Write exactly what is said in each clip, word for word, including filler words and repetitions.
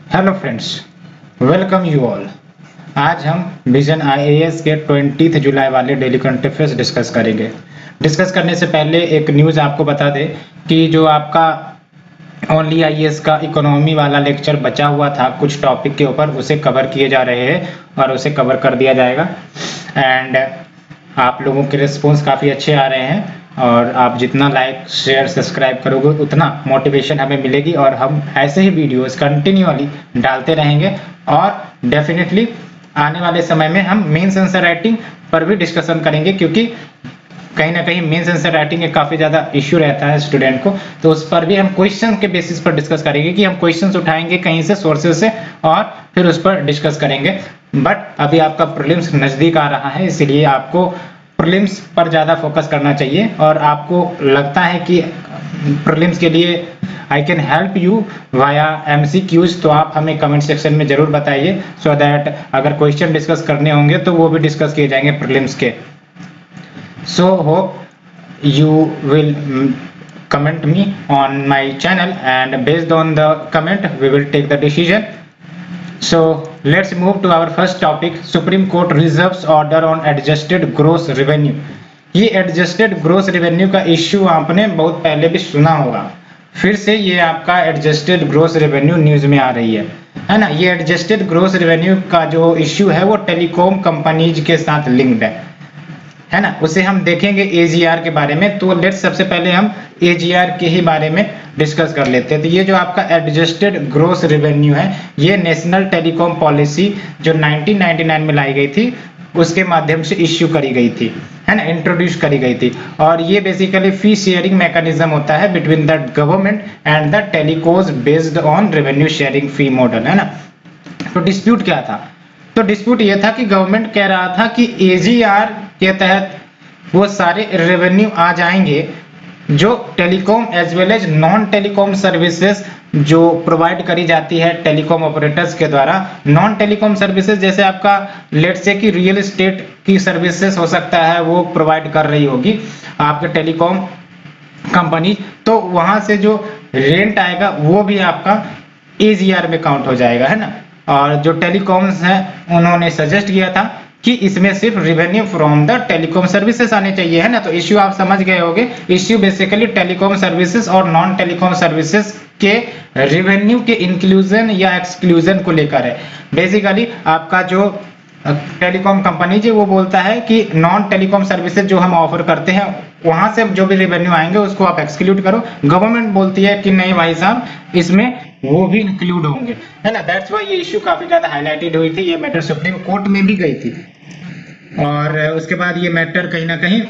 Hello friends, welcome you all. आज हम vision IAS के बीस जुलाई वाले डेली करंट अफेयर्स डिस्कस करेंगे। डिस्कस करने से पहले एक न्यूज़ आपको बता दें कि जो आपका ओनली आईएएस का इकोनॉमी वाला लेक्चर बचा हुआ था कुछ टॉपिक के ऊपर, उसे कवर किए जा रहे हैं और उसे कवर कर दिया जाएगा। एंड आप लोगों के रिस्पॉन्स काफ़ी अच्छे आ रहे हैं और आप जितना लाइक शेयर सब्सक्राइब करोगे उतना मोटिवेशन हमें मिलेगी और हम ऐसे ही वीडियोस कंटिन्यूअली डालते रहेंगे। और डेफिनेटली आने वाले समय में हम मेंस आंसर राइटिंग पर भी डिस्कशन करेंगे, क्योंकि कहीं ना कहीं मेंस आंसर राइटिंग एक काफ़ी ज़्यादा इश्यू रहता है स्टूडेंट को, तो उस पर भी हम क्वेश्चन के बेसिस पर डिस्कस करेंगे कि हम क्वेश्चंस उठाएंगे कहीं से सोर्सेज से और फिर उस पर डिस्कस करेंगे। बट अभी आपका प्रीलिम्स नज़दीक आ रहा है, इसलिए आपको प्रीलिम्स पर ज़्यादा फोकस करना चाहिए। और आपको लगता है कि प्रीलिम्स के लिए I can help you via MCQs, तो आप हमें कमेंट सेक्शन में ज़रूर बताइए, सो दैट अगर क्वेश्चन डिस्कस करने होंगे तो वो भी डिस्कस किए जाएंगे प्रीलिम्स के। So hope you will comment me on my channel and based on the comment we will take the decision. So let's move to our first topic. Supreme Court reserves order on adjusted gross revenue. ये adjusted gross revenue का issue आपने बहुत पहले भी सुना होगा, फिर से ये आपका एडजस्टेड ग्रोस रेवेन्यू न्यूज में आ रही है है ना। ये एडजस्टेड ग्रोस रेवेन्यू का जो इश्यू है वो टेलीकॉम कंपनीज के साथ लिंक्ड है है ना। उसे हम देखेंगे एजीआर के बारे में। तो लेट्स सबसे पहले हम एजीआर के ही बारे में डिस्कस कर लेते हैं। तो ये जो आपका एडजस्टेड ग्रोस रेवेन्यू है, ये नेशनल टेलीकॉम पॉलिसी जो नाइनटीन नाइंटी नाइन में लाई गई थी उसके माध्यम से इश्यू करी गई थी है ना, इंट्रोड्यूस करी गई थी। और ये बेसिकली फी शेयरिंग मैकेनिज्म होता है between the government and the telcos based on revenue sharing fee model है ना। तो डिस्प्यूट क्या था? तो डिस्प्यूट ये था कि गवर्नमेंट कह रहा था कि एजीआर के तहत वो सारे रेवेन्यू आ जाएंगे जो telecom as well as non telecom services जो प्रोवाइड करी जाती है टेलीकॉम ऑपरेटर्स के द्वारा। नॉन टेलीकॉम सर्विसेज जैसे आपका लेट्स से कि रियल एस्टेट की सर्विसेज हो सकता है वो प्रोवाइड कर रही होगी आपके टेलीकॉम कंपनी, तो वहां से जो रेंट आएगा वो भी आपका एजीआर में काउंट हो जाएगा है ना। और जो टेलीकॉम्स हैं उन्होंने सजेस्ट किया था कि इसमें सिर्फ revenue from the telecom services आने चाहिए है ना। तो इश्यू आप समझ गए होंगे, इश्यू बेसिकली टेलीकॉम सर्विसेज और नॉन टेलीकॉम सर्विसेज के रेवेन्यू के इंक्लूजन या एक्सक्लूजन को लेकर है। बेसिकली आपका जो टेलीकॉम कंपनी जी वो बोलता है कि नॉन टेलीकॉम सर्विसेज जो हम ऑफर करते हैं वहां से जो भी रेवेन्यू आएंगे उसको आप एक्सक्लूड करो। गवर्नमेंट बोलती है कि नहीं भाई साहब, इसमें वो भी इंक्लूड होंगे है ना। दैट्स व्हाई ये इश्यू काफी ज्यादा हाईलाइटेड हुई थी। ये मैटर सुप्रीम कोर्ट में भी गई थी और उसके बाद ये मैटर कहीं ना कहीं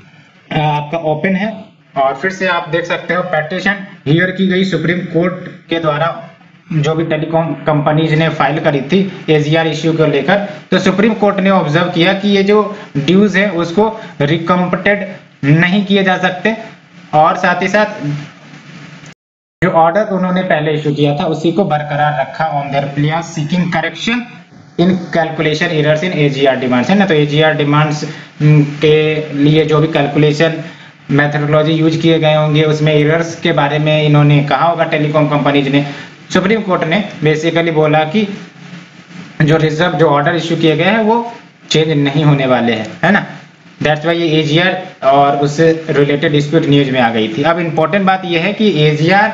आपका ओपन है। और फिर से आप देख सकते हो पेटिशन हियर की गई सुप्रीम कोर्ट के द्वारा जो भी टेलीकॉम कंपनीज ने फाइल करी थी एजीआर इश्यू को लेकर। तो सुप्रीम कोर्ट ने ऑब्जर्व किया कि ये जो ड्यूज है उसको रिकम्पटेड नहीं किए जा सकते और साथ ही साथ जो ऑर्डर उन्होंने पहले इशू किया था उसी को बरकरार रखा on their player seeking correction in calculation errors in AGR demands है ना। तो एजीआर डिमांड्स के लिए जो भी कैलकुलेशन मेथोडोलॉजी यूज किए गए होंगे उसमें एरर्स के बारे में इन्होंने कहा होगा टेलीकॉम कंपनीज ने। सुप्रीम कोर्ट ने बेसिकली बोला कि जो रिजर्व जो ऑर्डर इशू किए गए हैं वो चेंज नहीं होने वाले हैं है ना। दैट्स वाई ये एजीआर और उससे रिलेटेड डिस्प्यूट न्यूज में आ गई थी। अब इंपॉर्टेंट बात यह है कि एजीआर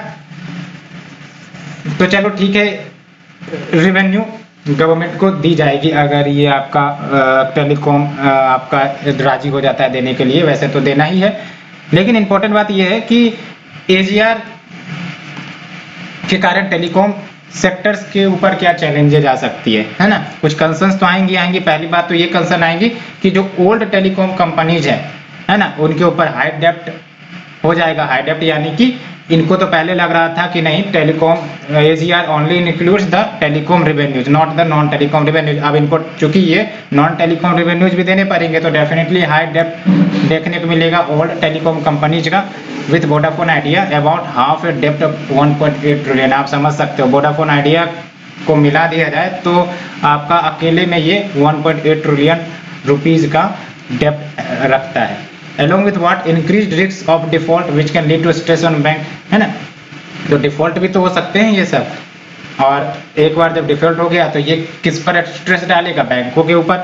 तो चलो ठीक है, रेवेन्यू गवर्नमेंट को दी जाएगी अगर ये आपका टेलीकॉम आपका राजी हो जाता है देने के लिए, वैसे तो देना ही है। लेकिन इंपॉर्टेंट बात यह है कि एजीआर के कारण टेलीकॉम सेक्टर्स के ऊपर क्या चैलेंजेस आ सकती है है ना। कुछ कंसर्न्स तो आएंगी आएंगी पहली बात तो ये कंसर्न आएंगी कि जो ओल्ड टेलीकॉम कंपनीज है है ना उनके ऊपर हाई डेप्ट हो जाएगा। हाई डेप्ट यानी कि इनको तो पहले लग रहा था कि नहीं telecom AGR only includes the telecom revenues not the non telecom revenues. अब इनको चूंकि ये नॉन टेलीकॉम रेवेन्यूज भी देने पड़ेंगे तो डेफिनेटली हाई डेप्ट देखने को मिलेगा ओल्ड टेलीकॉम कंपनीज का with Vodafone Idea about half a डेप्ट of one point eight trillion. आप समझ सकते हो वोडाफोन आइडिया को मिला दिया जाए तो आपका अकेले में ये one point eight trillion rupees का डेप्ट रखता है। along with what increased risks of default which can lead to stress on bank है ना। तो डिफॉल्ट भी तो हो सकते हैं ये सब। और एक बार जब डिफॉल्ट हो गया तो ये किस पर स्ट्रेस डालेगा, बैंकों के ऊपर।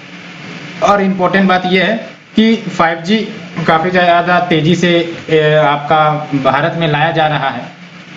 और इम्पोर्टेंट बात यह है कि फाइव जी काफ़ी ज़्यादा तेज़ी से आपका भारत में लाया जा रहा है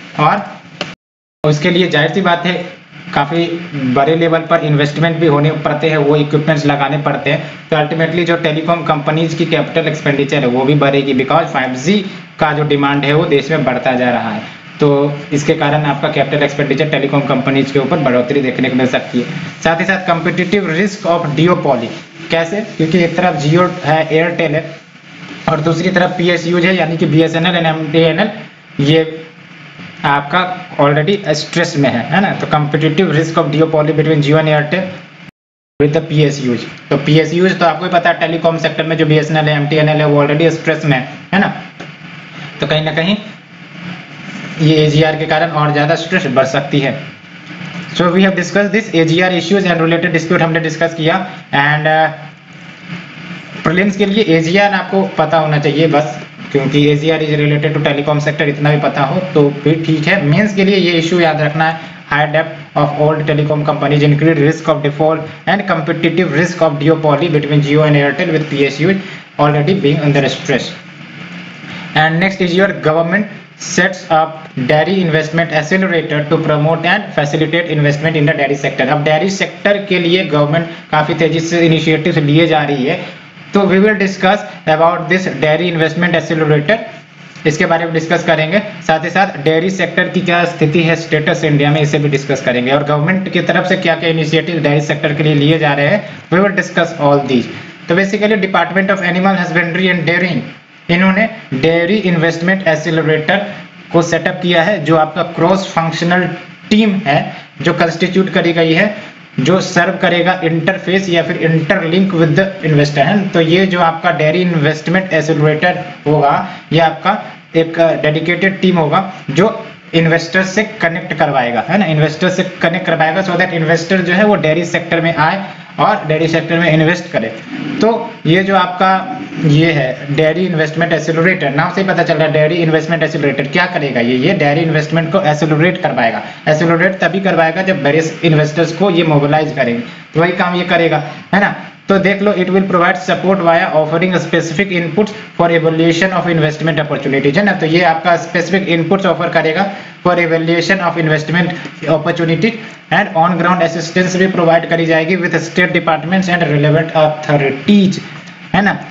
और उसके लिए जाहिर सी बात है काफ़ी बड़े लेवल पर इन्वेस्टमेंट भी होने पड़ते हैं, वो इक्विपमेंट्स लगाने पड़ते हैं। तो अल्टीमेटली जो टेलीकॉम कंपनीज की कैपिटल एक्सपेंडिचर है वो भी बढ़ेगी, बिकॉज फाइव जी का जो डिमांड है वो देश में बढ़ता जा रहा है। तो इसके कारण आपका कैपिटल एक्सपेंडिचर टेलीकॉम कंपनीज के ऊपर बढ़ोतरी देखने को मिल सकती है। साथ ही साथ कम्पिटिटिव रिस्क ऑफ डिओपॉली, कैसे? क्योंकि एक तरफ जियो है, एयरटेल है और दूसरी तरफ पीएसयू है यानी कि बीएसएनएल एंड एमटीएनएल, ये आपका ऑलरेडी स्ट्रेस में है है ना। तो competitive risk of duopoly between Jio and Airtel with the PSUs. तो पीएसयूज तो आपको ही पता है टेलीकॉम सेक्टर में जो बीएसएनएल है, एमटीएनएल है, वो ऑलरेडी स्ट्रेस में है ना। तो कहीं ना कहीं ये एजीआर के कारण और ज्यादा स्ट्रेस बढ़ सकती है। So we have discuss this AGR issues and related dispute हमने डिस्कस किया। एंड प्रीलिम्स के लिए एजीआर आपको पता होना चाहिए बस, क्योंकि AGR is related to telecom sector, इतना भी पता हो तो फिर ठीक है। मेंस के लिए ये इशू याद रखना है, हाई डेप्थ of old telecom companies increase risk of default and competitive risk of duopoly between Jio and Airtel with PSU already being under stress. And next is your government sets up dairy investment accelerator to promote and facilitate investment in the dairy sector। अब dairy sector के लिए government काफी तेजी से initiatives लिए जा रही है, तो we will discuss about this dairy investment accelerator, इसके बारे में डिस्कस करेंगे। साथ ही साथ डेयरी सेक्टर की क्या स्थिति है, स्टेटस इंडिया में, इसे भी डिस्कस करेंगे। और गवर्नमेंट की तरफ से क्या क्या इनिशिएटिव डेयरी सेक्टर के लिए लिए जा रहे हैं, we will discuss all these. तो basically department of animal husbandry and dairying, इन्होंने डेयरी इन्वेस्टमेंट एक्सेलरेटर को सेटअप किया है, जो आपका क्रॉस फंक्शनल टीम है जो कंस्टिट्यूट करी गई है, जो सर्व करेगा इंटरफेस या फिर इंटरलिंक विद द इन्वेस्टर है। तो ये जो आपका डेयरी इन्वेस्टमेंट एक्सेलरेटर होगा, ये आपका एक डेडिकेटेड टीम होगा जो इन्वेस्टर से कनेक्ट करवाएगा, है ना, इन्वेस्टर से कनेक्ट करवाएगा सो दैट इन्वेस्टर जो है वो डेयरी सेक्टर में आए और डेयरी सेक्टर में इन्वेस्ट करे। तो ये जो आपका ये है डेयरी इन्वेस्टमेंट एक्सेलरेटर, नाम से ही पता चल रहा है डेयरी इन्वेस्टमेंट एक्सेलरेटर क्या करेगा, ये ये डेयरी इन्वेस्टमेंट को एक्सेलरेट करवाएगा। एक्सेलरेट तभी करवाएगा जब वेरियस इन्वेस्टर्स को ये मोबिलाइज करेंगे, तो वही काम ये करेगा, है ना। तो देख लो, it will provide support via offering specific inputs for evaluation of investment opportunities, है ना। तो ये आपका स्पेसिफिक इनपुट्स ऑफर करेगा for evaluation of investment opportunities and on ground assistance भी प्रोवाइड करी जाएगी with state departments and relevant authorities, है ना।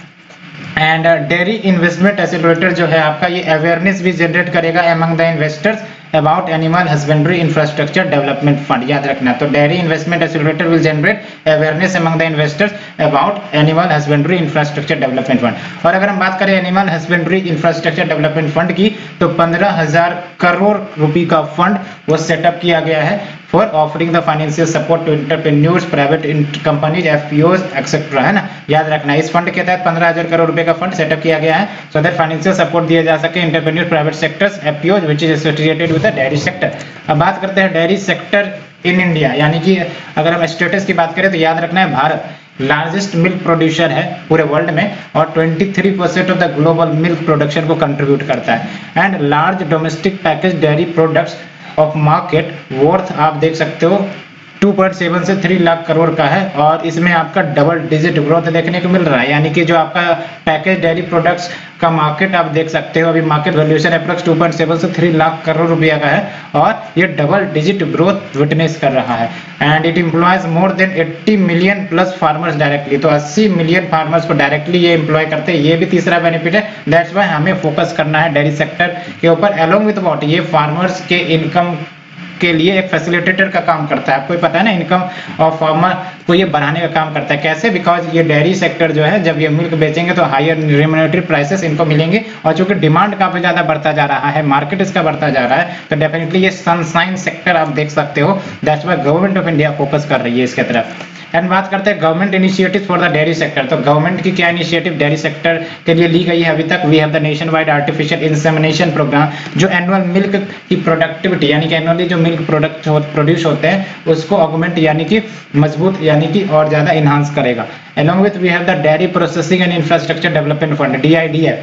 एंड डेयरी इन्वेस्टमेंट एक्सेलरेटर जो है आपका, ये अवेयरनेस भी जनरेट करेगा among the investors about animal husbandry infrastructure development fund, याद रखना। तो dairy investment accelerator will generate awareness among the investors about animal husbandry infrastructure development fund. और अगर हम बात करें animal husbandry infrastructure development fund की, तो पंद्रह हजार करोड़ रुपए का फंड वो सेटअप किया गया है for offering the financial support to entrepreneurs, private companies, FPOs etcetera, है ना। याद रखना, इस फंड के तहत पंद्रह हजार करोड़ रुपए का फंड सेटअप किया गया है सो दैट फाइनेंशियल सपोर्ट दिया जा सके entrepreneur, private sectors, FPOs which is associated with the dairy sector. अब बात करते हैं डेयरी सेक्टर इन इंडिया, यानी कि अगर हम स्टेटस की बात करें तो याद रखना है भारत लार्जेस्ट मिल्क प्रोड्यूसर है पूरे वर्ल्ड में और तेईस percent of the global milk production को कंट्रीब्यूट करता है। And large domestic package dairy products of market worth आप देख सकते हो टू पॉइंट सेवन से थ्री लाख करोड़ का है और इसमें आपका डबल डिजिट ग्रोथ देखने को मिल रहा है, यानी कि जो आपका पैकेज डेयरी प्रोडक्ट्स का मार्केट आप देख सकते हो, अभी market valuation approx two point seven से थ्री लाख करोड़ रुपया का है और ये डबल डिजिट ग्रोथ विटनेस कर रहा है। And it employs more than अस्सी मिलियन प्लस फार्मर्स डायरेक्टली, तो अस्सी मिलियन फार्मर्स को डायरेक्टली ये एम्प्लॉय करते हैं, ये भी तीसरा बेनिफिट है। दैट्स वाई हमें फोकस करना है डेयरी सेक्टर के ऊपर, अलोंग विद व्हाट, ये फार्मर्स के इनकम के लिए एक फैसिलिटेटर का काम करता है। आपको पता है ना, इनकम ऑफ फार्मर को ये बढ़ाने का काम करता है। कैसे? बिकॉज ये डेयरी सेक्टर जो है, जब ये मिल्क बेचेंगे तो हायर रेम्यूनरेटरी प्राइसेस इनको मिलेंगे और चूंकि डिमांड काफी ज्यादा बढ़ता जा रहा है, मार्केट इसका बढ़ता जा रहा है, तो डेफिनेटली ये सनशाइन सेक्टर आप देख सकते हो। That's why government of India focus कर रही है इसके तरफ। एंड बात करते हैं government initiative for the dairy sector, तो गवर्नमेंट की क्या इनिशिएटिव डेयरी सेक्टर के लिए ली गई है अभी तक। We have the nationwide artificial insemination programme, जो एनुअल मिल्क की प्रोडक्टिविटी यानी कि एनुअली जो मिल्क प्रोडक्ट प्रोड्यूस होते हैं उसको ऑगमेंट यानी कि मजबूत यानी कि और ज्यादा इनहांस करेगा। Along with we have the dairy processing and infrastructure development fund, D I D F,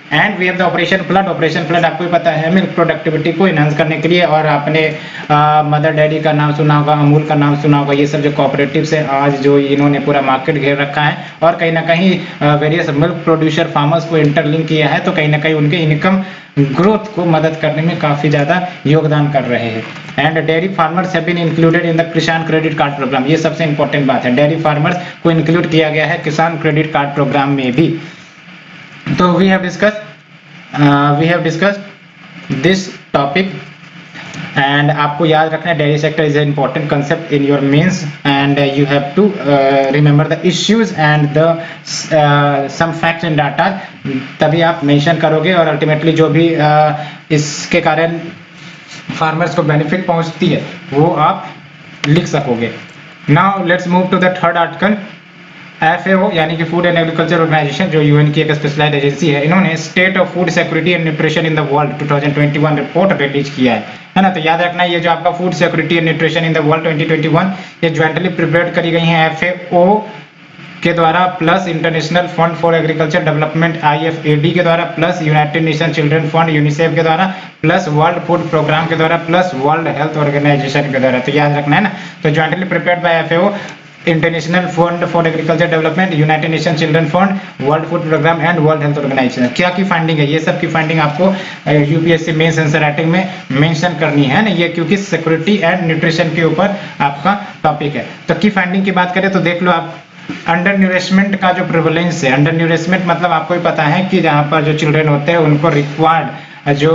and we have the operation flood. Operation flood आपको भी पता है, मिल्क प्रोडक्टिविटी को इनहांस करने के लिए, और आपने मदर डेयरी का नाम सुना होगा, अमूल का नाम सुना होगा, ये सब जो कोऑपरेटिव्स है आज जो इन्होंने पूरा मार्केट घेर रखा है और कहीं ना कहीं वेरियस मिल्क प्रोड्यूसर फार्मर्स को इंटरलिंक किया है, तो कहीं ना कहीं उनके इनकम ग्रोथ को मदद करने में काफी ज्यादा योगदान कर रहे हैं। And dairy farmers have been included in the Kisan credit card program. ये सबसे इंपॉर्टेंट बात है, डेयरी फार्मर्स को इंक्लूड किया गया है किसान क्रेडिट कार्ड प्रोग्राम में भी। तो we have discuss we have discussed this topic and आपको याद रखना है dairy sector is an important concept in your mains and you have to remember the issues and the some facts and data, तभी आप mention करोगे और ultimately जो भी uh, इसके कारण फार्मर्स को बेनिफिट पहुंचती है वो आप लिख सकोगे। Now let's move to the third article. F A O यानी कि फूड एंड एग्रीकल्चर ऑर्गेनाइजेशन जो यूएन की एक स्पेशलाइज्ड एजेंसी है, इन्होंने state of food security and nutrition in the world two thousand twenty one report release किया है, है ना। तो याद रखना ये जो आपका food security and nutrition in the world twenty twenty one ये ज्वाइंटली प्रिपेयर्ड करी गई है एफ ए ओ के द्वारा, plus international fund for agriculture development I F A D के द्वारा, plus united nation children fund UNICEF के द्वारा, प्लस वर्ल्ड फूड प्रोग्राम के द्वारा, प्लस वर्ल्ड हेल्थ ऑर्गेनाइजेशन के द्वारा। तो याद रखना है ना। तो jointly prepared by F A O, international fund for agriculture development, united nation children fund, world food program and world health organisation. क्या की फाइंडिंग है, ये सब की फाइंडिंग आपको यूपीएससी मेंस आंसर राइटिंग में मेंशन करनी है ना, ये क्योंकि सिक्योरिटी एंड न्यूट्रिशन के ऊपर आपका टॉपिक है। तो की फाइंडिंग की बात करें तो देख लो आप, अंडर न्यूरिशमेंट का जो प्रिवलेंस है, अंडर न्यूरिशमेंट मतलब आपको ही पता है कि जहाँ पर जो चिल्ड्रन होते हैं उनको रिक्वायर्ड जो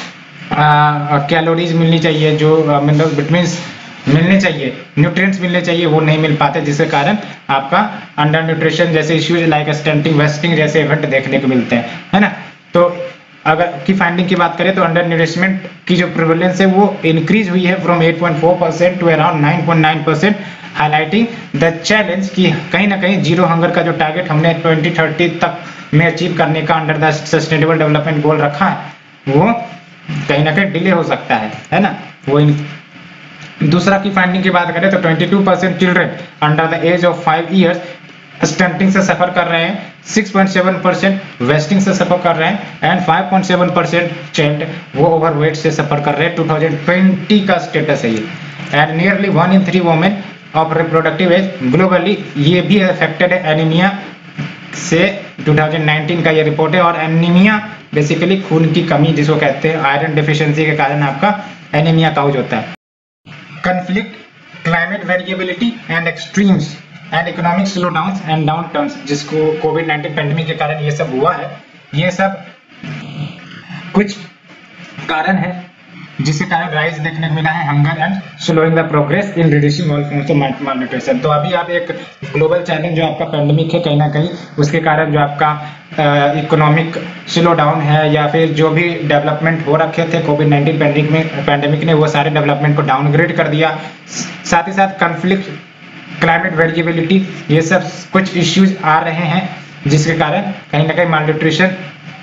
कैलोरीज मिलनी चाहिए, जो मतलब विटामिन्स मिलने चाहिए, न्यूट्रिएंट्स मिलने चाहिए, वो नहीं मिल पाते, जिसके कारण आपका अंडर न्यूट्रिशन जैसे इश्यूज लाइक स्टंटिंग वेस्टिंग जैसे इवेंट देखने को मिलते हैं, है ना। तो अगर की फाइंडिंग की बात करें तो अंडर न्यूरिशमेंट की जो प्रिवलेंस है वो इंक्रीज हुई है from eight point four percent to around nine point nine percent, highlighting the challenge कि कहीं ना कहीं जीरो हंगर का जो टारगेट हमने ट्वेंटी थर्टी तक में अचीव करने का under the sustainable development goal रखा है वो कहीं ना कहीं डिले हो सकता है, है ना। वो दूसरा की फाइंडिंग की बात करें तो बाईस percent children under the age of five years stunting से सफर कर रहे हैं, six point seven percent wasting से सफर कर रहे हैं and five point seven percent child वो ओवरवेट से सफर कर रहे हैं। टू थाउजेंड ट्वेंटी का स्टेटस है ये। And nearly one in three women of reproductive age globally ये भी अफेक्टेड है एनीमिया से, टू थाउजेंड नाइनटीन का ये रिपोर्ट है। और एनीमिया बेसिकली खून की कमी जिसको कहते हैं, आयरन डिफिशियंसी के कारण आपका एनीमिया काउज होता है। conflict, climate variability and extremes and economic slowdowns and downturns जिसको कोविड नाइनटीन पेंडेमिक के कारण ये सब हुआ है, ये सब कुछ कारण है जिसके कारण राइज देखने को मिला है hunger and slowing the progress in reducing all forms of malnutrition. तो अभी आप एक ग्लोबल चैलेंज जो आपका पेंडेमिक है कहीं ना कहीं उसके कारण जो आपका इकोनॉमिक स्लो डाउन है या फिर जो भी डेवलपमेंट हो रखे थे कोविड नाइनटीन पेंडेमिक में पेंडेमिक ने वो सारे डेवलपमेंट को डाउनग्रेड कर दिया। साथ ही साथ कॉन्फ्लिक्ट, क्लाइमेट वेरिएबिलिटी ये सब कुछ इश्यूज आ रहे हैं जिसके कारण कहीं ना कहीं मालन्यूट्रिशन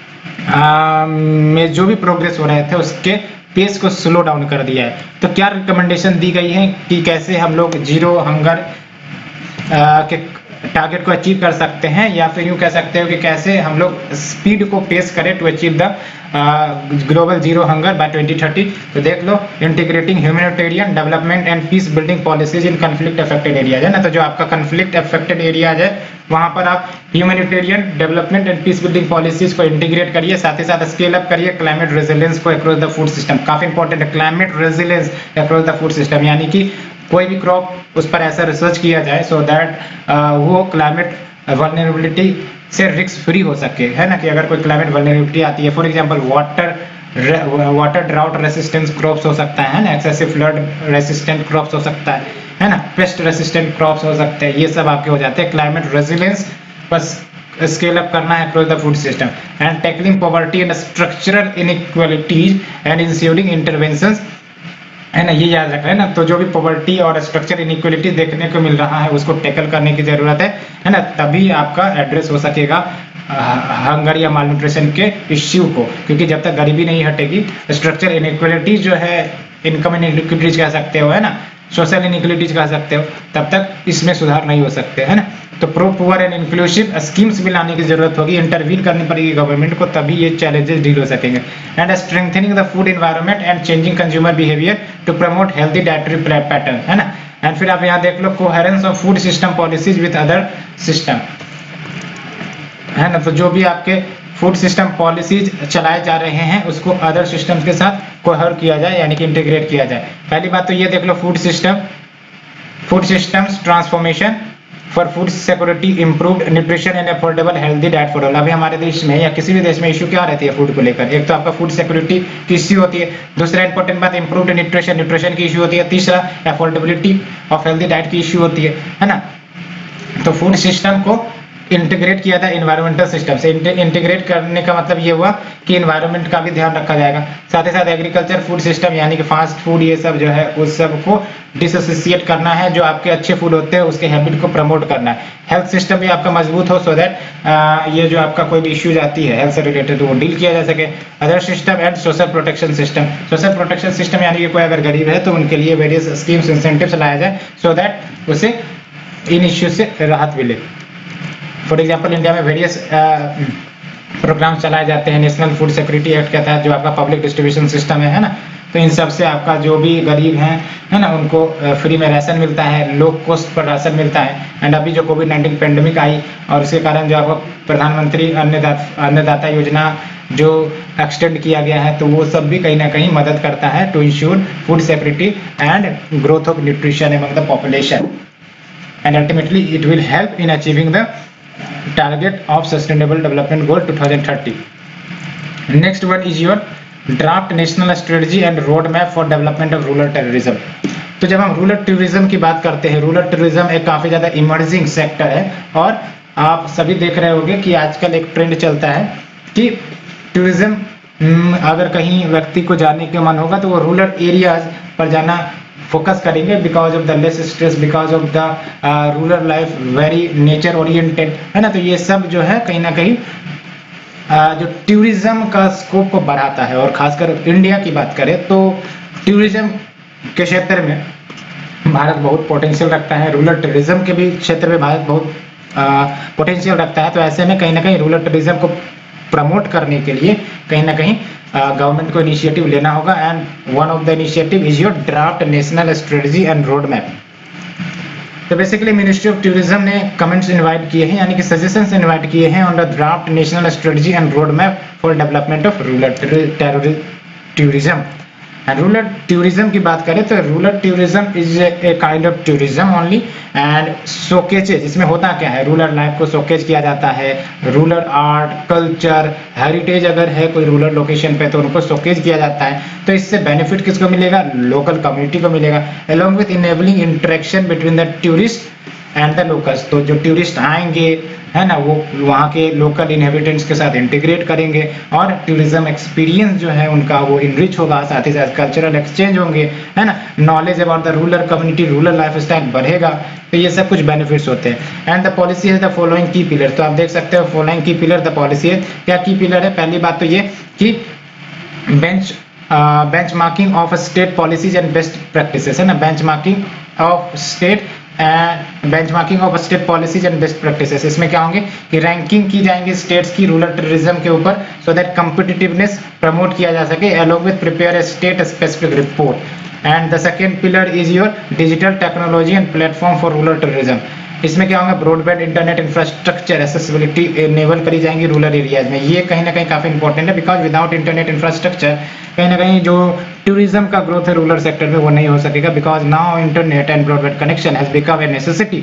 में जो भी प्रोग्रेस हो रहे थे उसके पेस को स्लो डाउन कर दिया है। तो क्या रिकमेंडेशन दी गई है कि कैसे हम लोग जीरो हंगर के टारगेट को अचीव कर सकते हैं, या फिर यूँ कह सकते हो कि कैसे हम लोग स्पीड को पेस करें to achieve the global zero hunger by twenty thirty. तो देख लो, integrating humanitarian development and peace building policies in conflict affected areas, है ना। तो जो आपका कॉन्फ्लिक्ट अफेक्टेड एरियाज है वहां पर आप humanitarian development and peace building policies को इंटीग्रेट करिए, साथ ही साथ स्केल अप करिए क्लाइमेट रेजिलियंस को अक्रॉस द फूड सिस्टम। काफी इंपॉर्टेंट है climate resilience across the food system, यानी कि कोई भी क्रॉप उस पर ऐसा रिसर्च किया जाए सो दैट वो क्लाइमेट वल्नरेबिलिटी से रिस्क फ्री हो सके, है ना। कि अगर कोई क्लाइमेट वल्नरेबिलिटी आती है, for example water water drought resistance crops हो सकता है ना, एक्सेसिव फ्लड रेसिस्टेंट क्रॉप्स हो सकता है है ना, पेस्ट रेसिस्टेंट क्रॉप्स हो सकते हैं, ये सब आपके हो जाते हैं। क्लाइमेट रेजिलियंस बस स्केल अप करना है across the food system and tackling poverty and structural inequalities and ensuring interventions, है ना, ये याद रखना है ना। तो जो भी पॉवर्टी और स्ट्रक्चर इनइक्वालिटी देखने को मिल रहा है उसको टैकल करने की जरूरत है, है ना, तभी आपका एड्रेस हो सकेगा हंगर या मालन्यूट्रिशन के इश्यू को, क्योंकि जब तक गरीबी नहीं हटेगी, स्ट्रक्चर इनइक्वालिटी जो है, इनकम इनइक्वालिटीज कह सकते हो, है ना, सोशल इनइक्वालिटीज कह सकते हो, तब तक इसमें सुधार नहीं हो सकते, है ना। तो pro poor and inclusive schemes भी लाने की जरूरत होगी, इंटरवीन करनी पड़ेगी गवर्नमेंट को, तभी ये चैलेंजेस डील हो सकेंगे। And strengthening the food environment and changing consumer behaviour to promote healthy dietary pattern, है ना। एंड फिर आप यहाँ देख लो coherence of food system policies with other system, है ना। तो जो भी आपके फूड सिस्टम पॉलिसीज चलाए जा रहे हैं उसको अदर सिस्टम के साथ कोहर किया जाए, यानी कि इंटीग्रेट किया जाए। पहली बात तो ये देख लो food system food systems transformation for food security, improved nutrition and affordable healthy diet for all. अभी हमारे देश में या किसी भी देश में इशू क्या रहती है फूड को लेकर, एक तो आपका फूड सिक्योरिटी की इश्यू होती है, दूसरा इंपॉर्टेंट बात इम्प्रूव्ड न्यूट्रिशन न्यूट्रिशन की इशू होती है, तीसरा अफोर्डेबिलिटी ऑफ हेल्दी डाइट की इशू होती है, है ना। तो फूड सिस्टम को इंटीग्रेट किया था इन्वायरमेंटल सिस्टम से। इंटीग्रेट करने का मतलब ये हुआ कि इन्वायरमेंट का भी ध्यान रखा जाएगा, साथ ही साथ एग्रीकल्चर फूड सिस्टम यानी कि फास्ट फूड ये सब जो है उस सब को डिसोसिएट करना है, जो आपके अच्छे फूड होते हैं उसके हैबिट को प्रमोट करना है। हेल्थ सिस्टम भी आपका मजबूत हो, सो दैट ये जो आपका कोई भी इश्यूज आती है हेल्थ से रिलेटेड वो डील किया जा सके। Other system and social protection system, social protection system यानी कि कोई अगर गरीब है तो उनके लिए वेरियस स्कीम्स इंसेंटिव्स लाया जाए, सो दैट उसे इन इश्यूज से राहत मिले। फॉर एग्जाम्पल इंडिया में वेरियस प्रोग्राम चलाए जाते हैं नेशनल फूड सिक्योरिटी एक्ट के तहत, जो आपका पब्लिक डिस्ट्रीब्यूशन सिस्टम है, है ना। तो इन सब से आपका जो भी गरीब हैं, है ना, उनको फ्री में राशन मिलता है, लो कॉस्ट पर राशन मिलता है। एंड अभी जो कोविड नाइन्टीन पेंडेमिक आई और उसके कारण जो आपको प्रधानमंत्री अन्नदाता अन्नदाता योजना जो एक्सटेंड किया गया है, तो वो सब भी कहीं ना कहीं मदद करता है to ensure food security and growth of nutrition among the population, and ultimately it will help in achieving the target of sustainable development goal twenty thirty. Next one is your draft national strategy and roadmap for development of rural tourism. तो जब हम rural tourism की बात करते हैं, rural tourism एक काफी ज्यादा इमर्जिंग सेक्टर है, और आप सभी देख रहे होंगे कि आजकल एक ट्रेंड चलता है कि टूरिज्म अगर कहीं व्यक्ति को जाने का मन होगा तो वो रूरल एरियाज पर जाना फोकस करेंगे, because of the less stress, because of the rural life very nature oriented, है ना। तो ये सब जो है कहीं ना कहीं uh, जो टूरिज्म का स्कोप को बढ़ाता है। और खासकर इंडिया की बात करें तो टूरिज्म के क्षेत्र में भारत बहुत पोटेंशियल रखता है, रूरल टूरिज्म के भी क्षेत्र में भारत बहुत पोटेंशियल uh, रखता है। तो ऐसे में कहीं ना कहीं रूरल टूरिज्म को प्रमोट करने के लिए कहीं ना कहीं गवर्नमेंट uh, को इनिशिएटिव लेना होगा, and one of the initiative is your draft national strategy and road map. तो बेसिकली मिनिस्ट्री ऑफ टूरिज्म ने कमेंट्स इनवाइट किए हैं, यानी कि सजेशंस इनवाइट किए हैं on the draft national strategy and road map for development of rural tourism. And rural tourism की बात करें तो rural tourism is a kind of tourism only, and showcases इसमें होता क्या है, रूरल लाइफ को शोकेज किया जाता है, रूरल आर्ट कल्चर हेरिटेज अगर है कोई रूरल लोकेशन पे तो उनको शोकेज किया जाता है। तो इससे बेनिफिट किसको मिलेगा, लोकल कम्युनिटी को मिलेगा, along with enabling interaction between the tourist and the locals. तो जो टूरिस्ट आएंगे, है ना, वो वहाँ के लोकल इनहेबिटेंट्स के साथ इंटीग्रेट करेंगे और टूरिज्म एक्सपीरियंस जो है उनका वो इनरिच होगा, साथ ही साथ कल्चरल एक्सचेंज होंगे, है ना, knowledge about the rural community rural life style बढ़ेगा। तो ये सब कुछ बेनिफिट्स होते हैं। एंड द पॉलिसी है द फॉलोइंग की पिलर। तो आप देख सकते हो फॉलोइंग की पिलर द पॉलिसी है। क्या की पिलर है, पहली बात तो ये कि bench benchmarking of state policies and best practices, है ना, benchmarking of state benchmarking of state policies and best practices. इसमें क्या होंगे कि रैंकिंग की जाएंगी स्टेट्स की रूरल टूरिज्म के ऊपर, सो दैट कम्पिटिटिवनेस प्रमोट किया जा सके, along with prepare a state specific report. And the second pillar is your digital technology and platform for rural tourism. इसमें क्या होगा, broadband internet infrastructure accessibility enable करी जाएंगी रूरल एरियाज में। ये कहीं ना कहीं काफी इंपॉर्टेंट है, बिकॉज विदाउट इंटरनेट इंफ्रास्ट्रक्चर कहीं ना कहीं जो टूरिज्म का ग्रोथ है रूरल सेक्टर में वो नहीं हो सकेगा, because now internet and broadband connection has become a necessity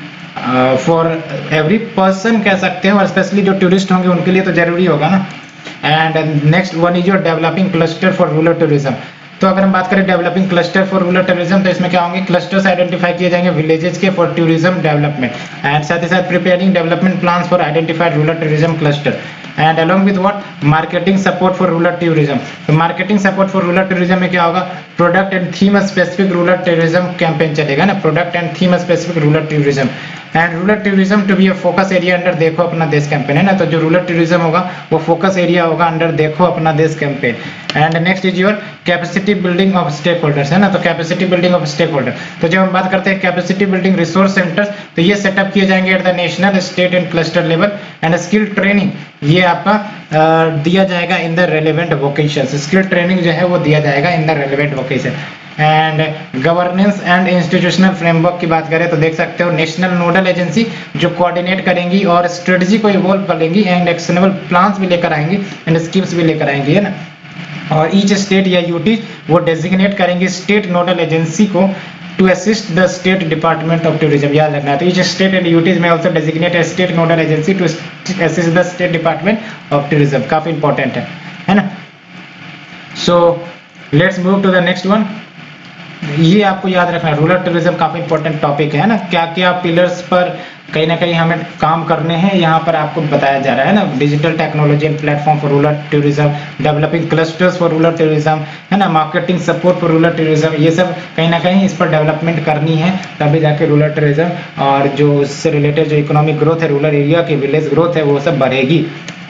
for every person कह सकते हैं, और स्पेशली जो टूरिस्ट होंगे उनके लिए तो जरूरी होगा ना। And next one is your developing cluster for rural tourism. तो अगर हम बात करें developing cluster for rural tourism, तो इसमें क्या होंगे, क्लस्टर्स आइडेंटिफाई किए जाएंगे विलेजेस के फॉर टूरिज्म डेवलपमेंट, एंड साथ ही साथ preparing development plans for identified rural tourism cluster, and along with what marketing support for rural tourism. तो marketing support for rural tourism में क्या होगा, product and theme specific rural tourism campaign चलेगा ना, product and theme specific rural tourism and rural tourism to be a focus area under Dekho Apna Desh campaign है ना। तो जो रूरल टूरिज्म होगा वो फोकस एरिया होगा under Dekho Apna Desh campaign. And next is your capacity building of stakeholders है ना। तो capacity building of stakeholder, तो जब हम बात करते हैं कैपेसिटी बिल्डिंग रिसोर्स सेंटर्स, तो ये सेटअप किए जाएंगे at the national, state and cluster level. And skill training ये आपका uh, दिया जाएगा in the relevant vocations, skill training जो है वो दिया जाएगा in the relevant vocation. And governance and institutional framework की बात करें तो देख सकते हो नेशनल नोडल एजेंसी जो कोऑर्डिनेट करेंगी और स्ट्रेटजी को इवॉल्व करेंगी एंड एक्शनेबल प्लान्स भी लेकर आएंगी एंड स्कीम्स भी लेकर आएंगी है ना। और ईच स्टेट या यूटी वो डेजिग्नेट करेंगे स्टेट नोडल एजेंसी को to assist the state department of tourism, याद रखना है। तो each state and U Ts may also designate a state nodal agency to assist the state department of tourism, काफी important है है ना। so let's move to the next one। ये आपको याद रखना है, रूरल टूरिज्म काफी इंपॉर्टेंट टॉपिक है ना। क्या क्या पिलर्स पर कहीं ना कहीं हमें काम करने हैं यहाँ पर आपको बताया जा रहा है ना। Digital technology and platform for rural tourism, developing clusters for rural tourism है ना, marketing support for rural tourism, ये सब कहीं ना कहीं इस पर डेवलपमेंट करनी है तभी जाके रूरल टूरिज्म और जो उससे रिलेटेड जो इकोनॉमिक ग्रोथ है, रूरल एरिया की विलेज ग्रोथ है, वो सब बढ़ेगी।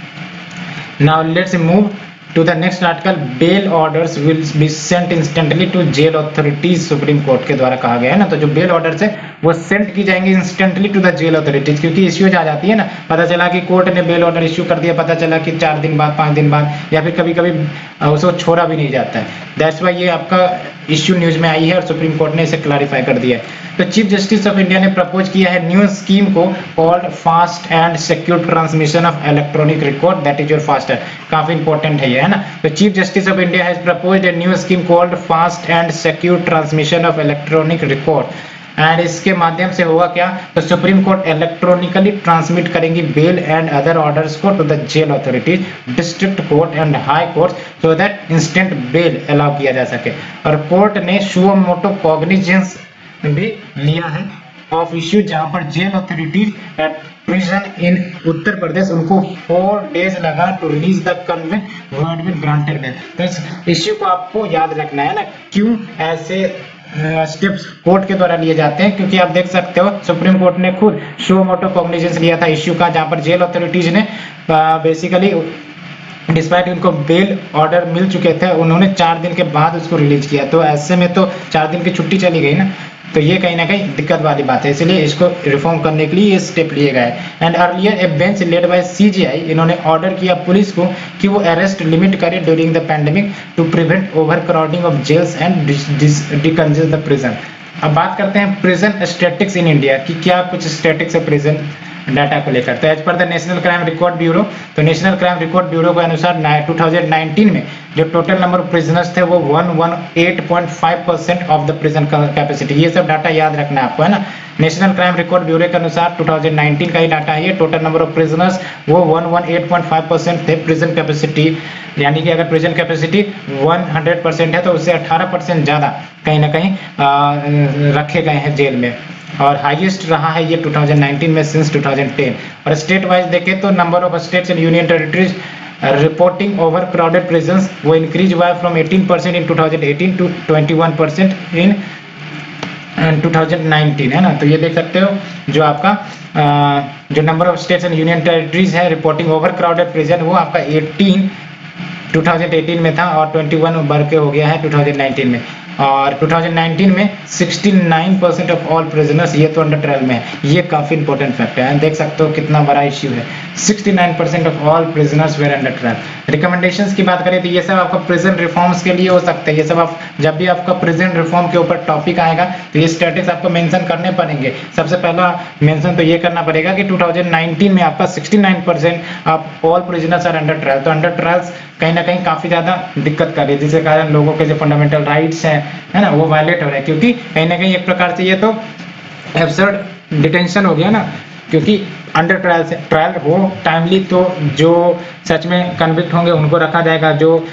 Now let's move to the next article। bail orders will be sent instantly to jail authorities, supreme court के द्वारा कहा गया है ना। तो जो बेल ऑर्डर्स है वो सेंड की जाएंगे instantly to the jail authorities, क्योंकि इश्यूज आ जाती है ना, पता चला कि कोर्ट ने बेल ऑर्डर इश्यू कर दिया, पता चला कि चार दिन बाद, पांच दिन बाद, या फिर कभी कभी उसको छोड़ा भी नहीं जाता है। दैट्स वाई ये आपका इश्यू न्यूज में आई है और सुप्रीम कोर्ट ने इसे क्लैरिफाई कर दिया है। तो चीफ जस्टिस ऑफ इंडिया ने प्रपोज किया है न्यू स्कीम को called fast and secure transmission of electronic record, that is your faster, काफी इंपॉर्टेंट है ये है ना। तो chief justice of India has proposed a new scheme called fast and secure transmission of electronic record. And इसके माध्यम से होगा क्या, तो सुप्रीम कोर्ट इलेक्ट्रॉनिकली ट्रांसमिट करेंगी बेल एंड अदर ऑर्डर्स को to the jail authorities, district court and high court, so that instant bail allow किया जा सके। और कोर्ट ने सुओ मोटो कॉग्निजेंस भी लिया है ऑफ इश्यू, जहां पर jail authorities at prison in Uttar Pradesh उनको फोर डेज लगा to release the convent word will granted bail. तो इस इश्यू को आपको याद रखना है ना, क्यों ऐसे स्टेप्स कोर्ट के द्वारा लिए जाते हैं, क्योंकि आप देख सकते हो सुप्रीम कोर्ट ने खुद शो मोटो कॉग्निजेंस लिया था इश्यू का, जहां पर जेल अथॉरिटीज ने बेसिकली डिस्पाइट उनको बेल ऑर्डर मिल चुके थे, उन्होंने चार दिन के बाद उसको रिलीज किया। तो ऐसे में तो चार दिन की छुट्टी चली गई ना, तो ये कहीं ना कहीं दिक्कत वाली बात है, इसलिए इसको रिफॉर्म करने के लिए ये स्टेप लिए गए। And earlier a bench led by CJI, इन्होंने ऑर्डर किया पुलिस को कि वो अरेस्ट लिमिट करे during the pandemic to prevent overcrowding of jails and decongest the prison. अब बात करते हैं प्रिजन स्टैटिक्स इन इंडिया कि क्या कुछ स्टैटिक्स है प्रिजन डाटा को लेकर। तो as per the national crime record bureau, तो नेशनल क्राइम रिकॉर्ड ब्यूरो के अनुसार टू थाउजेंड नाइनटीन में जो टोटल नंबर ऑफ प्रिजनर्स थे वो one one eight point five percent of the prison capacity, ये सब डाटा याद रखना है आपको है ना। नेशनल क्राइम रिकॉर्ड ब्यूरो के अनुसार टू थाउजेंड नाइनटीन का ही डाटा है, टोटल नंबर ऑफ प्रिजनर्स वो one one eight point five percent थे प्रिजन कैपेसिटी, यानी कि अगर प्रिजन कैपेसिटी हंड्रेड परसेंट है तो उससे अठारह परसेंट ज्यादा कहीं ना कहीं आ, रखे गए हैं जेल में, और हाईएस्ट रहा है ये टू थाउजेंड नाइनटीन में सिंस टू थाउजेंड टेन। और स्टेट वाइज देखें तो number of states and union territories reporting overcrowded prisons वो इंक्रीज हुआ है from eighteen percent in two thousand eighteen to twenty one percent in two thousand nineteen है ना। तो ये देख सकते हो जो आपका आ, जो number of states and union territories है रिपोर्टिंग ओवर क्राउडेड प्रिजन वो आपका एटीन टू थाउजेंड एटीन में था और ट्वेंटी वन बढ़ के हो गया है टू थाउजेंड नाइनटीन में। और टू थाउजेंड नाइनटीन में sixty nine percent of all prisoners ये तो अंडर ट्रायल में है, ये काफी इंपॉर्टेंट फैक्ट है, देख सकते हो कितना बड़ा इश्यू है। Sixty nine percent of all prisoners were under trial. Recommendations की बात करें तो ये सब आपका प्रिजन रिफॉर्म्स के लिए हो सकते हैं, ये सब आप जब भी आपका प्रिजन रिफॉर्म के ऊपर टॉपिक आएगा तो ये स्टैटिक्स आपको मेंशन करने पड़ेंगे। सबसे पहला मेंशन तो ये करना पड़ेगा कि टू थाउजेंड नाइनटीन में आपका sixty nine percent of all prisoners are under trial. तो अंडर ट्रायल्स कहीं ना कहीं काफी ज्यादा दिक्कत कर रही है, जिसके कारण लोगों के जो फंडामेंटल राइट्स हैं है ना वो वायलेट हो रहे हैं, क्योंकि कहीं ना कहीं एक प्रकार से ये तो एब्सर्ड डिटेंशन हो गया ना, क्योंकि अंडर ट्रायल से ट्रायल हो टाइमली तो जो सच में कन्विक्ट होंगे उनको रखा जाएगा, जो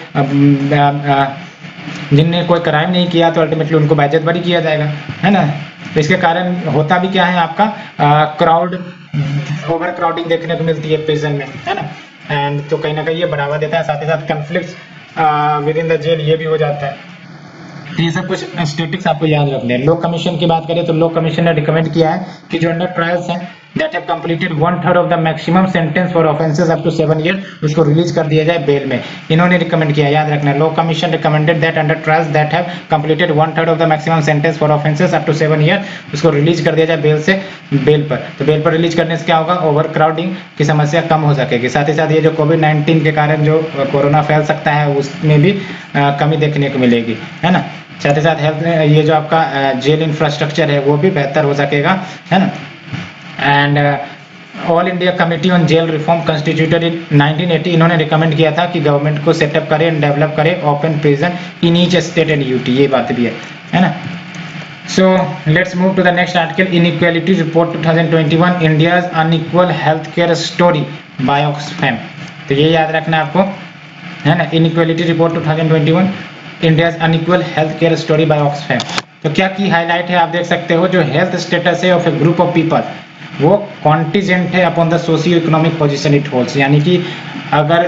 जिनने कोई क्राइम नहीं किया तो अल्टीमेटली उनको बाइज्जत बरी किया जाएगा है ना। तो इसके कारण होता भी क्या है आपका क्राउड ओवर क्राउडिंग देखने को मिलती है प्रिजन में है ना, एंड तो कहीं ना कहीं ये बढ़ावा देता है, साथ ही साथ conflict within the jail ये भी हो जाता है। ये सब कुछ स्टेटिक्स आपको याद रखने हैं। लो कमीशन की बात करें तो लो कमीशन ने रिकमेंड किया है कि जो अंडर ट्रायल्स हैं that have completed one third of the maximum sentence for offenses up to seven years उसको रिलीज कर दिया जाए बेल में। इन्होंने रिकमेंड किया, याद रखना, law commission recommended that under trials that have completed one third of the maximum sentence for offences up to seven year उसको रिलीज कर दिया जाए बेल से बेल पर। तो बेल पर रिलीज करने से क्या होगा, ओवर क्राउडिंग की समस्या कम हो सकेगी। साथ ही साथ ये जो कोविड नाइन्टीन के कारण जो कोरोना फैल सकता है उसमें भी आ, कमी देखने को मिलेगी, है ना। साथ ही साथ हेल्थ ये जो आपका जेल इंफ्रास्ट्रक्चर है वो भी बेहतर हो सकेगा, है ना। And all India committee on jail reform constituted in nineteen eighty, इन्होंने रिकमेंड किया था कि गवर्नमेंट को सेटअप करे एंड डेवलप करे open prison in each state and UT, ये बात भी है, है ना। So let's move to the next article, inequality report two thousand twenty one, India's unequal health care story by Oxfam. तो ये याद रखना आपको, है ना, inequality report two thousand twenty one, India's unequal health care story by Oxfam. तो क्या की हाईलाइट है, आप देख सकते हो, जो हेल्थ स्टेटस है of a group of people वो कॉन्टिजेंट है upon the socio economic position it holds, यानी कि अगर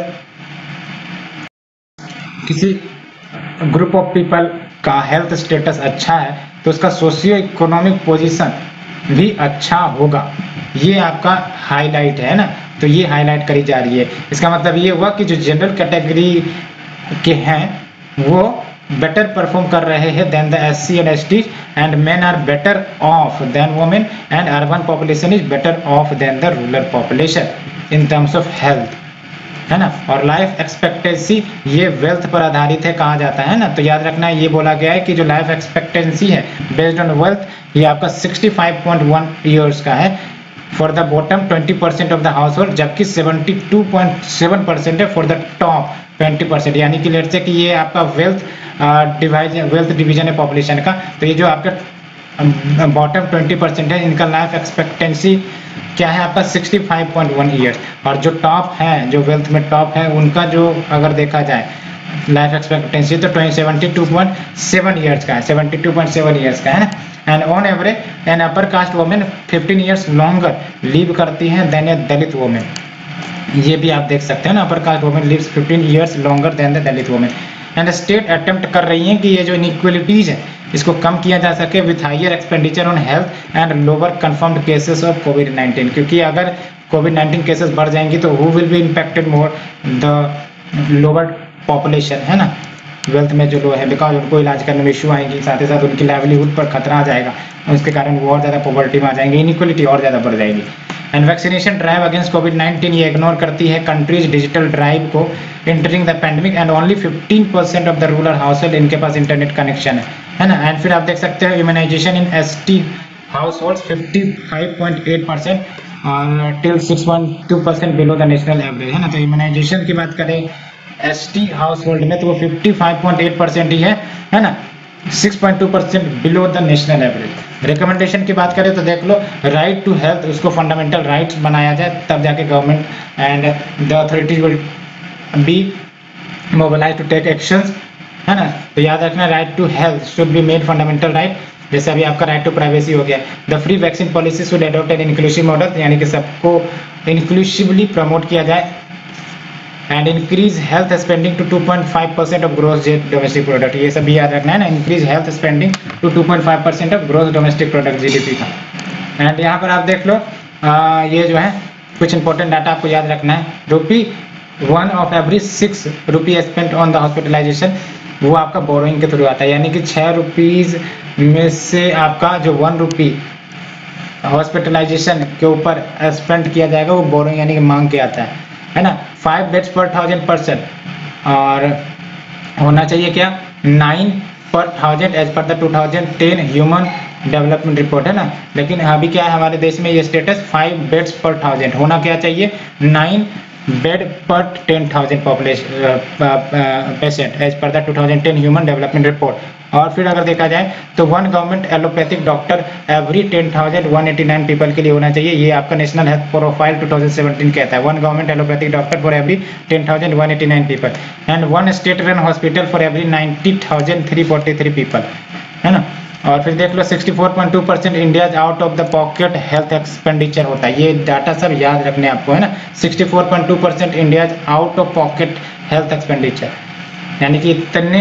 किसी ग्रुप ऑफ पीपल का हेल्थ स्टेटस अच्छा है तो उसका सोशियो इकोनॉमिक पोजीशन भी अच्छा होगा, ये आपका हाईलाइट है ना। तो ये हाईलाइट करी जा रही है, इसका मतलब ये हुआ कि जो जनरल कैटेगरी के हैं वो बेटर परफॉर्म कर रहे हैं than the S C and S T, and men are better off than women, and urban population is better off than the rural population in terms of health, है ना। और life expectancy ये wealth पर आधारित है कहा जाता है ना। तो याद रखना है, ये बोला गया है कि जो लाइफ एक्सपेक्टेंसी है बेस्ड ऑन वेल्थ ये आपका sixty five point one years का है for the bottom twenty percent of the household, जबकि seventy two point seven percent है for the top twenty percent, यानी कि लेट्स से कि ये आपका वेल्थ डिवाइजन वेल्थ डिवीजन है पॉपुलेशन का। तो ये जो आपका बॉटम ट्वेंटी परसेंट है इनका लाइफ एक्सपेक्टेंसी क्या है आपका sixty five point one years, और जो टॉप है जो वेल्थ में टॉप है उनका जो अगर देखा जाए लाइफ एक्सपेक्टेंसी तो seventy two point seven years का है, seventy two point seven years का है ना। And on average an upper caste women fifteen years longer live करती हैं देन ए दलित वुमेन, ये भी आप देख सकते हैं ना, upper caste women lives fifteen years longer than the Dalit women. And state attempt कर रही हैं कि ये जो इनइक्वालिटीज है इसको कम किया जा सके with higher expenditure on health and lower confirmed cases of covid nineteen, क्योंकि अगर कोविड नाइन्टीन केसेस बढ़ जाएंगी तो who will be impacted more the lower population, है ना, वेल्थ में जो लोग है, बिकॉज उनको इलाज करने में इशू आएंगी, साथ ही साथ उनकी लाइवलीहुड पर खतरा आ जाएगा, उसके कारण वो और ज़्यादा पॉवर्टी में आ जाएंगे, इनइक्वालिटी और ज़्यादा बढ़ जाएगी। And vaccination drive against covid nineteen ये इग्नोर करती है कंट्रीज डिजिटल ड्राइव को entering the pandemic, and only fifteen percent of the rural household इनके पास इंटरनेट कनेक्शन है, है ना। एंड फिर आप देख सकते हैं immunisation in S T household fifty five point eight percent और till six point two percent below the national average, है ना। तो इम्यूनाइजेशन की बात करें एस टी हाउस होल्ड में तो वो fifty five point eight percent ही है, है ना, six point two percent below the national average. Recommendation की बात करें तो देख लो, राइट टू हेल्थ उसको फंडामेंटल राइट्स बनाया जाए, तब जाके government and the authorities will be mobilise to take actions, है ना। तो याद रखना, right to health should be made fundamental right, जैसे अभी आपका राइट टू प्राइवेसी हो गया। The free vaccine policy should adopt an inclusive model, यानी कि सबको इंक्लूसिवली प्रमोट किया जाए, and increase health spending to two point five percent of gross domestic product, ये सब भी याद रखना है ना, increase health spending to two point five percent of gross domestic product GDP का। एंड यहाँ पर आप देख लो, आ, ये जो है कुछ इंपॉर्टेंट डाटा आपको याद रखना है। Rupee one of every six rupee spent on the hospitalisation वो आपका बोरोइंग के थ्रू आता है, यानी कि छः रुपीज़ में से आपका जो वन रुपी हॉस्पिटलाइजेशन के ऊपर स्पेंड किया जाएगा वो बोरोइंग यानी कि मांग के आता है, है ना। Five beds per thousand person, और होना चाहिए क्या nine per thousand as per the two thousand ten human development report, है ना। लेकिन अभी क्या है हमारे देश में ये status five beds per thousand, होना क्या चाहिए nine bed per ten thousand population patient as per the two thousand ten human development report. और फिर अगर देखा जाए तो one government allopathic doctor every ten thousand one eighty nine people के लिए होना चाहिए, ये आपका national health profile two thousand seventeen कहता है, one government allopathic doctor for every ten thousand one eighty nine people, and one state run hospital for every ninety thousand three forty three people, है ना। और फिर देख लो sixty four point two percent India out of the pocket health expenditure होता है, ये data सब याद रखने आपको, है ना। Sixty four point two percent India out of pocket health expenditure, यानी कि इतने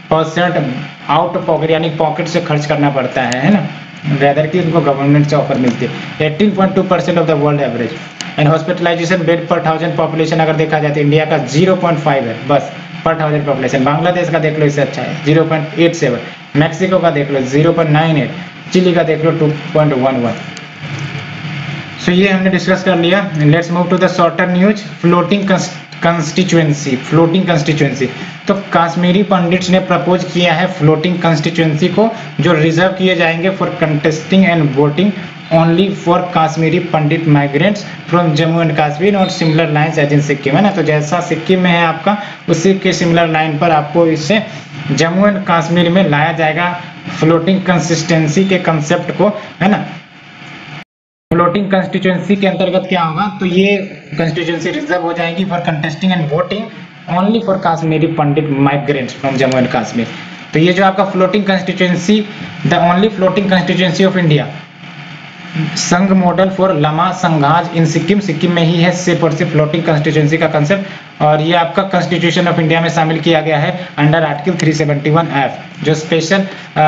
परसेंट आउट पॉकेट यानी पॉकेट से खर्च करना पड़ता है है ना, रेदर की उनको गवर्नमेंट से ऑफर मिलती है। Eighteen point two percent of the world average. And hospitalisation bed per thousand population अगर देखा जाए तो इंडिया का ज़ीरो पॉइंट फाइव है बस पर थाउजेंड पॉपुलेशन। बांग्लादेश का देख लो इससे अच्छा है zero point eight seven, Mexico का देख लो zero point nine eight, Chile का देख लो two point one one. So ये हमने डिस्कस कर लिया। Let's move to the shorter news. Floating constituency, floating constituency तो कश्मीरी पंडिट्स ने प्रपोज किया है फ्लोटिंग कंस्टिट्यूएंसी को, जो रिजर्व किए जाएंगे for contesting and voting only for Kashmiri Pandit migrants from Jammu and Kashmir और similar lines as in Sikkim, है ना। तो जैसा सिक्किम में है आपका, उसी के सिमिलर लाइन पर आपको इससे जम्मू एंड कश्मीर में लाया जाएगा फ्लोटिंग कंसिस्टेंसी के कंसेप्ट को, है ना। फ्लोटिंग कंस्टिट्यूएंसी के अंतर्गत क्या होगा, तो ये कंस्टिट्यूएंसी रिजर्व हो जाएगी for contesting and voting only for Kashmiri Pandit migrants from Jammu and Kashmir. तो ये जो आपका floating constituency, the only floating constituency of India, Sangha model for Lama Sanghas इन सिक्किम, सिक्किम में ही है सिर्फ और सिर्फ फ्लोटिंग कंस्टिट्यूएंसी का कंसेप्ट। और ये आपका कॉन्स्टिट्यूशन ऑफ इंडिया में शामिल किया गया है under article three seventy one F, जो स्पेशल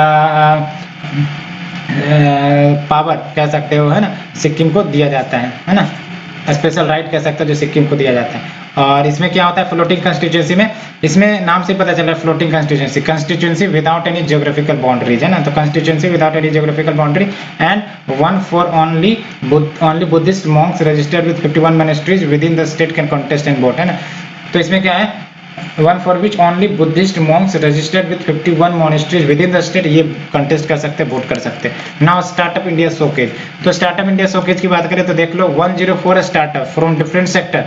पावर कह सकते हो, है ना, सिक्किम को दिया जाता है, है ना, स्पेशल राइट कह सकते हो जो सिक्किम को दिया जाता है। और इसमें क्या होता है फ्लोटिंग कंस्टिट्यूएंसी में, इसमें नाम से पता चल रहा है floating constituency, constituency without any geographical boundaries, है ना। तो constituency without any geographical boundary and one for only only Buddhist monks registered with fifty one monasteries within the state can contest and vote, है ना। तो इसमें क्या है, one for which only Buddhist monks registered with fifty one monasteries within the state, ये contest कर सकते हैं, वोट कर सकते हैं। नाउ स्टार्टअप इंडिया शोकेज, तो स्टार्टअप इंडिया शोकेज की बात करें तो देख लो one zero four startup from different sector,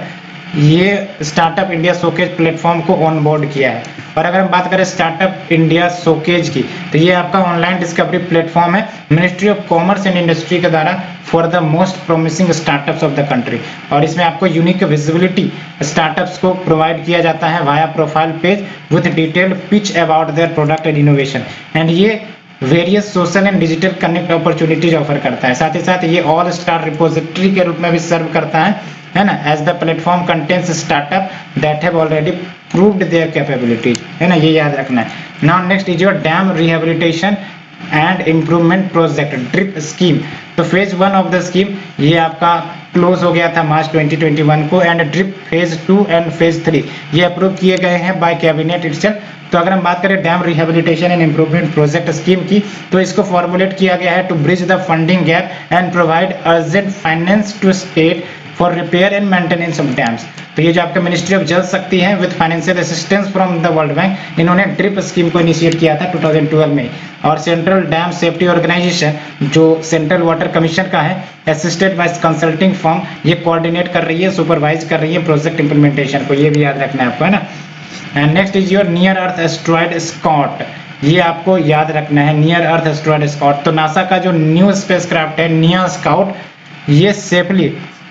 ये स्टार्टअप इंडिया शोकेज प्लेटफॉर्म को ऑन बोर्ड किया है। और अगर हम बात करें स्टार्टअप इंडिया शोकेज की, तो ये आपका ऑनलाइन डिस्कवरी प्लेटफॉर्म है ministry of commerce and industry के द्वारा for the most promising startups of the country. और इसमें आपको यूनिक विजिबिलिटी स्टार्टअप्स को प्रोवाइड किया जाता है via profile page with detailed pitch about their product and innovation. And ये various social and digital connect opportunities offer करता है। साथ ही साथ ये ऑल स्टार रिपोजिटरी के रूप में भी सर्व करता है, है ना, as the platform contains startup that have already proved their capabilities, है ना, ये याद रखना है। Now next is your dam rehabilitation and improvement project DRIP scheme. तो phase one of the scheme ये आपका क्लोज हो गया था मार्च ट्वेंटी ट्वेंटी वन को, and DRIP phase two and phase three ये अप्रूव किए गए हैं बाय कैबिनेट इटसेल्फ। तो अगर हम बात करें dam rehabilitation and improvement project scheme की, तो इसको फॉर्मुलेट किया गया है to bridge the funding gap and provide urgent finance to state for repair and maintenance of dams. तो ये जो आपका मिनिस्ट्री ऑफ जल शक्ति है with financial assistance from the World Bank, इन्होंने ड्रिप स्कीम को इनिशिएट किया था टू थाउजेंड ट्वेल्व में। और सेंट्रल डैम सेफ्टी ऑर्गेनाइजेशन जो सेंट्रल वाटर कमीशन का है, असिस्टेड बाय कंसल्टिंग फर्म, ये कोऑर्डिनेट कर रही है, सुपरवाइज कर रही है प्रोजेक्ट इंप्लीमेंटेशन को, ये भी याद रखना है आपको, है ना। And next is your near Earth asteroid scout, ये आपको याद रखना है नियर अर्थ एस्ट्रॉयड स्कॉट। तो नासा का जो न्यू स्पेसक्राफ्ट है निया स्काउट, ये safely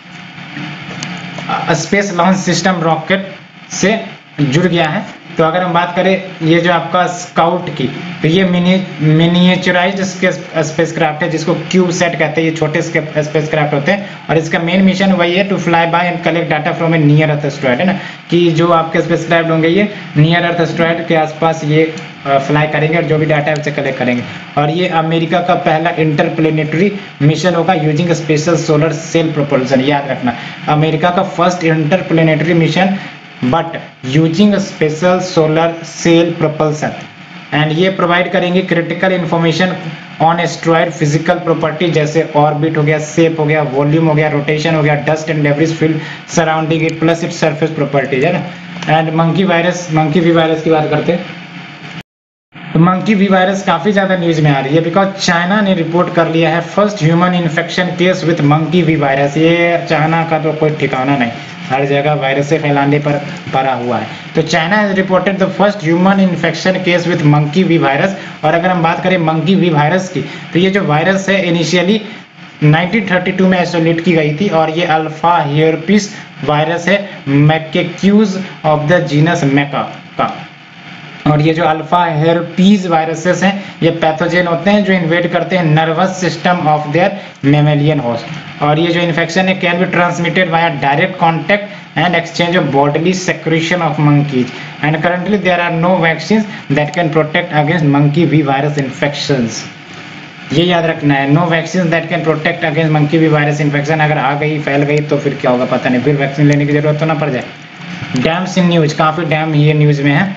space launch system rocket से जुड़ गया है। तो अगर हम बात करें ये जो आपका स्काउट की, तो ये मिनी मिनिएचराइज्ड स्पेसक्राफ्ट है जिसको क्यूब सेट कहते हैं, ये छोटे स्पेसक्राफ्ट होते हैं। और इसका मेन मिशन वही है to fly by and collect data from a near Earth asteroid, है ना, कि जो आपके स्पेसक्राफ्ट होंगे ये नियर अर्थ एस्ट्रॉयड के आसपास ये फ्लाई करेंगे और जो भी डाटा है उसे कलेक्ट करेंगे। और ये अमेरिका का पहला इंटरप्लेनेटरी मिशन होगा using special solar sail propulsion, याद रखना, अमेरिका का first interplanetary mission but using special solar sail propulsion. And ये प्रोवाइड करेंगे critical information on asteroid physical property, जैसे ऑर्बिट हो गया, शेप हो गया, वॉल्यूम हो गया, रोटेशन हो गया, dust and debris field surrounding it plus it surface properties, है ना। And monkey virus, monkey B virus की बात करते हैं, तो मंकी वी वायरस काफी ज्यादा न्यूज में आ रही है बिकॉज चाइना ने रिपोर्ट कर लिया है first human infection case with monkey B virus. ये चाइना का तो कोई ठिकाना नहीं, हर जगह वायरस से फैलाने पर पड़ा हुआ है। तो China has reported the first human infection case with monkey B virus. और अगर हम बात करें मंकी वी वायरस की, तो ये जो वायरस है इनिशियली नाइनटीन थर्टी टू में आइसोलेट की गई थी और ये अल्फा हेयरपिस वायरस है macaques of the genus Macaca का। और ये जो अल्फा हेयरपीज वायरसेस हैं ये पैथोजेन होते हैं जो इन्वेड करते हैं nervous system of their mammalian host. और ये जो इन्फेक्शन है can be transmitted via direct contact and exchange of bodily secretion of monkeys, and currently there are no vaccines that can protect against monkey V virus infections. ये याद रखना है, no vaccine that can protect against monkey B virus infection. अगर आ गई फैल गई तो फिर क्या होगा पता नहीं, फिर वैक्सीन लेने की जरूरत तो ना पड़ जाए। डैम्स इन न्यूज, काफी डैम ये न्यूज में है।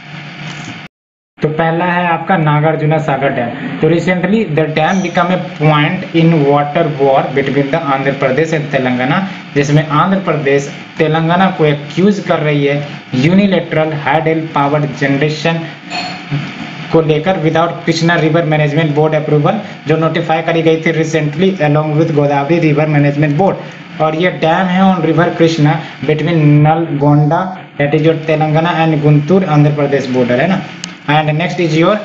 तो पहला है आपका नागार्जुना सागर डैम। तो recently the dam become a point in water war between the Andhra Pradesh and Telangana, जिसमें आंध्र प्रदेश तेलंगाना को एक्यूज कर रही है यूनिलेटरल हाइडल पावर जनरेशन को लेकर without Krishna river management board approval, जो नोटिफाई करी गई थी recently along with Godavari river management board. और ये डैम है on river Krishna between Nalgonda that is your Telangana and Guntur Andhra Pradesh border है ना। And next is your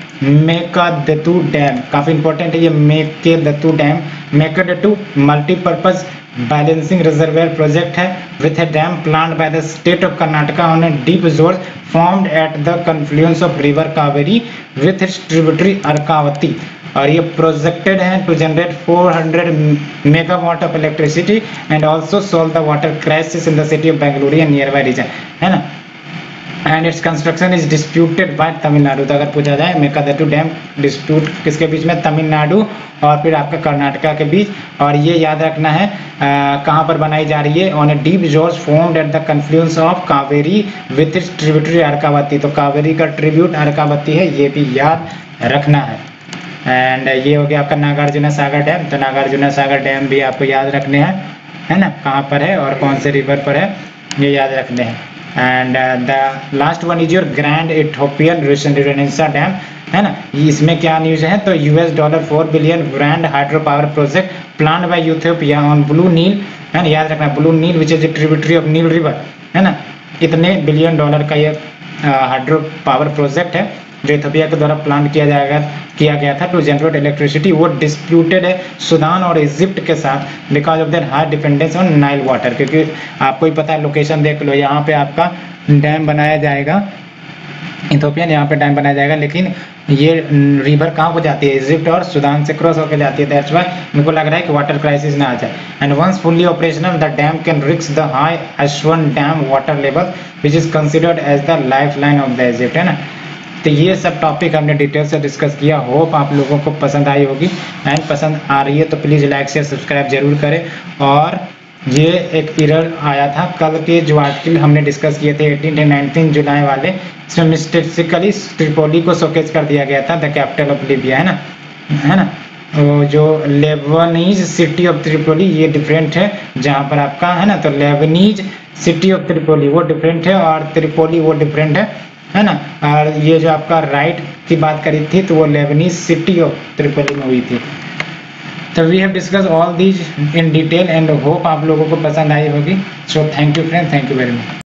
Mekedatu dam, काफी इंपॉर्टेंट है ये Mekedatu dam. Mekedatu multipurpose balancing reservoir project है with a dam planned by the state of Karnataka on a deep gorge formed at the confluence of river Kaveri with its tributary Arkavathi. और ये projected है to generate four hundred megawatt of electricity and also solve the water crisis in the city of Bengaluru and nearby region है ना। And its construction is disputed by Tamil Nadu. तो अगर पूछा जाए मेकादतु dam dispute किसके बीच में, तमिलनाडु और फिर आपका कर्नाटका के बीच। और ये याद रखना है कहाँ पर बनाई जा रही है, on a deep gorge formed at the confluence of Kaveri with its tributary Arkavathi. तो कावेरी का ट्रिब्यूट अर्कावती है, ये भी याद रखना है। एंड ये हो गया आपका नागार्जुना सागर डैम। तो नागार्जुना सागर डैम भी आपको याद रखने हैं है ना, कहाँ पर है और कौन से रिवर पर है ये याद रखने हैं। And the last one is your Grand Ethiopian Renaissance Dam है ना। इसमें क्या न्यूज है, तो US dollar four billion grand hydro power project plan by Ethiopia on Blue Nile है ना, याद रखना Blue Nile which is a tributary of Nile river है ना। इतने बिलियन डॉलर का ये हाइड्रो पावर प्रोजेक्ट है जो इथियोपिया के द्वारा प्लान किया जाएगा किया गया था टू जनरेट इलेक्ट्रिसिटी। वो डिस्प्यूटेड है सूडान और इजिप्ट के साथ because of their high dependence on Nile water, क्योंकि आपको ही पता है, लोकेशन देख लो, यहाँ पे आपका डैम बनाया जाएगा इथियोपियन, यहाँ पे डैम बनाया जाएगा, लेकिन ये रिवर कहाँ को जाती है, इजिप्ट और सूडान से क्रॉस होकर जाती है। दैट्स व्हाई मुझको लग रहा है कि वाटर क्राइसिस ना आ जाए। And once fully operational the dam can reach the high Aswan dam water level which is considered as the lifeline of the Egypt है ना। तो ये सब टॉपिक हमने डिटेल से डिस्कस किया। होप आप लोगों को पसंद आई होगी, एंड पसंद आ रही है तो प्लीज़ लाइक शेयर सब्सक्राइब जरूर करें। और ये एक एरर आया था कल के जो आर्टिकल हमने डिस्कस किए थे एटीन से नाइनटीन जुलाई वाले, इसमें मिस्टेकली ट्रिपोली को शोकेस कर दिया गया था, द कैपिटल ऑफ लीबिया है ना है ना। वो जो लेबनीज सिटी ऑफ ट्रिपोली ये डिफरेंट है, जहाँ पर आपका है ना, तो लेबनीज सिटी ऑफ ट्रिपोली वो डिफरेंट है और ट्रिपोली वो डिफरेंट है है ना। और ये जो आपका राइट की बात करी थी तो वो लेबनीज सिटी ऑफ ट्रिपोली में हुई थी। तो we have discuss all these in detail and hope आप लोगों को पसंद आई होगी। So thank you friend, thank you very much.